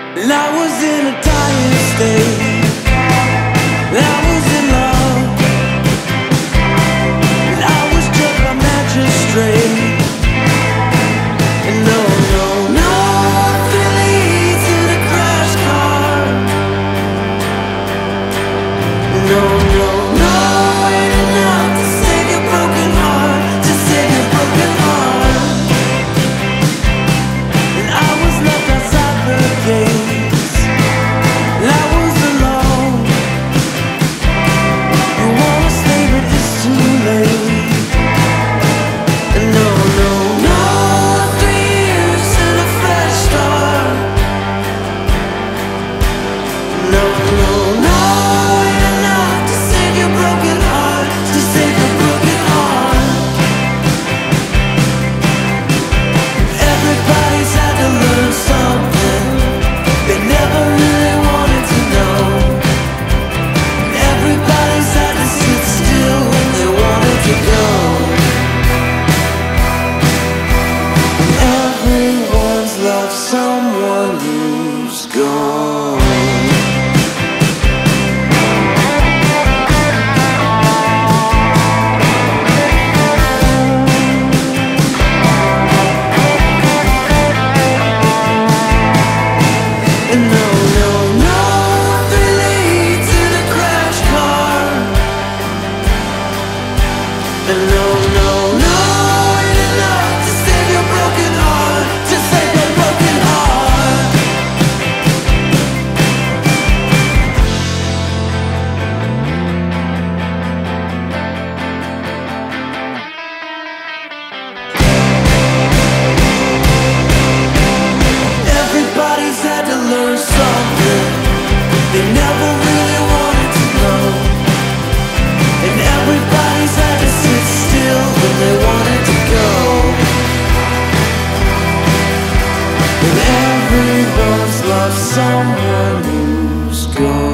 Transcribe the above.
And I was in a dying state, and I was in love, and I was just a magistrate. And no, no, no, Philly to the crash car. No, no, no, ain't enough to save your broken heart, to save your broken heart. And I was left outside the gates, and I was alone. You wanna stay, but it's too late. And no, no, no, 3 years and a fresh start. No, no, no, ain't enough to save your broken heart, to save your broken heart. Everybody's had to learn something they never really wanted to know. And everybody's had to sit still when they wanted to go. And everyone's loved someone who's gone. And no, no, no, Philly to the crash car. And no, no, no, ain't enough to save your broken heart, to save your broken heart. Everybody's had to learn something they never really wanted to know. And everybody's had to sit still when they wanted to go. And everyone's lost someone who's gone.